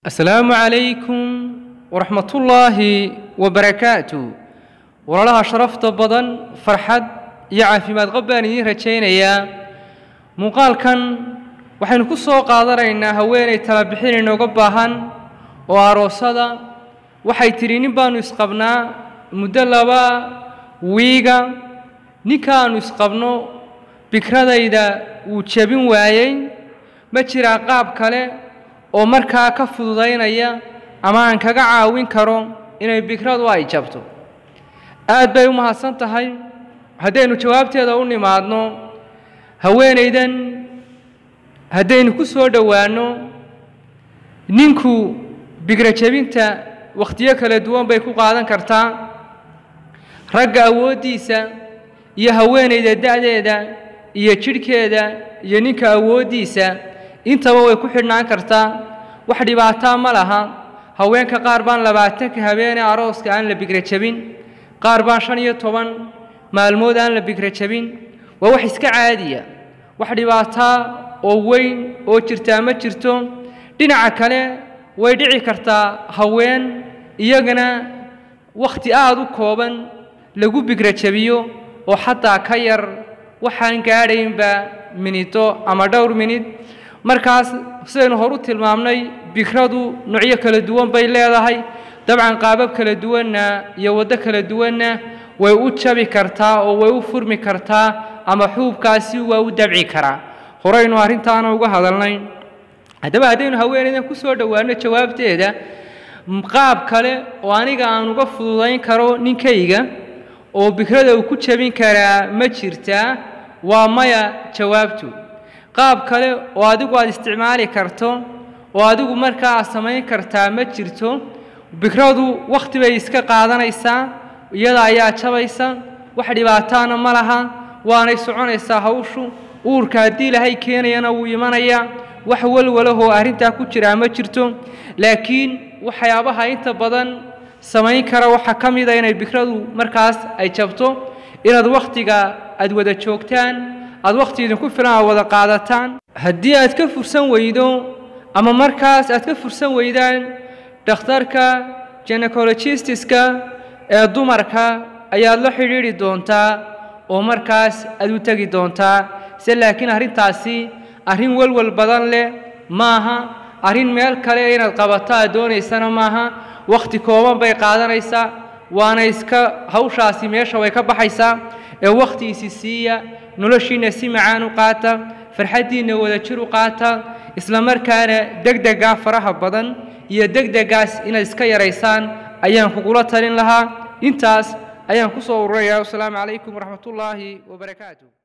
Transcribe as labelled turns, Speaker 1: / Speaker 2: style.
Speaker 1: السلام عليكم ورحمة الله وبركاته. ولله شرفت بدن فرحد يعافي ما تقبلني رجينا مقال كان وحين كسو قادرين هوين تلبحين إنه قبهن وعروسدا وحي ترين بانو يسقبنا مدلبا ويجا نكانو يسقبنا بكرة إذا وتشبين وعين بتشير عقاب كله oo markaa ka fududaynaya ama aan kaga caawin karo inay bikradu ay jabto aad bay u mahadsan tahay hadaynu jawaabteeda u nimaadno haweeneydan hadaynu ku soo dhawaano ninku bikra jabinta waqtiyo kala duwan bay ku qaadan kartaa ragga awoodiisa iyo haweeneyda da'deeda iyo jirkeeda iyo ninka awoodiisa intaba way ku xidhnaan kartaa wax dhibaato ma laha haweenka qaar baan 20 habeen arooska aan la bikra jabin qaar baan 15 maalmood aan la bikra jabin waa wax iska caadiya wax dhibaato oo weyn oo jirta ma jirto dhinaca kale way dhici kartaa haween iyagana waqti aad u kooban lagu bikra jabiyo oo xataa ka yar waxaan gaadhaynba minito ama dhowr minid markaas sidaynu hor u tilmaamnay bikradu noocyo kala duwan bay leedahay dabcan qaabab kala duwanna iyo wado kala duwanna way u jabi kartaa oo way u furmi kartaa ama xuubkaasi waa u dabci karaa horeynu arintaana uga hadalnay hadaba hadaynu haweeneydan ku soo dhawaano jawaabteeda qaab kale oo aniga aan uga fududayn karo ninkayga oo bikrada uu ku jabin karaa ma jirtaa waa maya jawaabtu qaab kale oo adigu aad isticmaali karto oo adigu markaa samayn kartaa ma jirto bikradu waqti bay iska qaadanaysaa iyada ayaa jabaysa wax dhibaataana ma laha waanay soconaysaa hawshu uurka hadii Ilaahay keenayana wuu imanaya wax walwalaho arinta ku jira ma jirto laakiin waxyaabaha inta badan samayn kara waxa kamid ah inay bikradu markaas ay jabto inaad waqtiga aad wada joogtaan aad waqti idin ku filan wada qaadataan hadii aad ka fursan weydo ama markaas aad ka fursan weydaan dhakhtarka gynecologistiska ee dumarka ayaad la xiriiri doontaa oo markaas aad u tagi doontaa laakiin arintaasi arin walwal badan leh maaha arin meel kale inaad qabataa doonaysana maaha waqti kooban bay qaadanaysaa waana iska hawshaasi meesha way ka baxaysaa ee waqtigiisa siiya noloshiina si macaan u qaata farxadiina wada jir u qaata isla markaana degdega faraha badan iyo degdegaas inaad iska yareysaan ayaan kugula talin lahaa intaas ayaan ku soo ururayaa. Assalaamu calaykum waraxmatullaahi wabarakaatuh.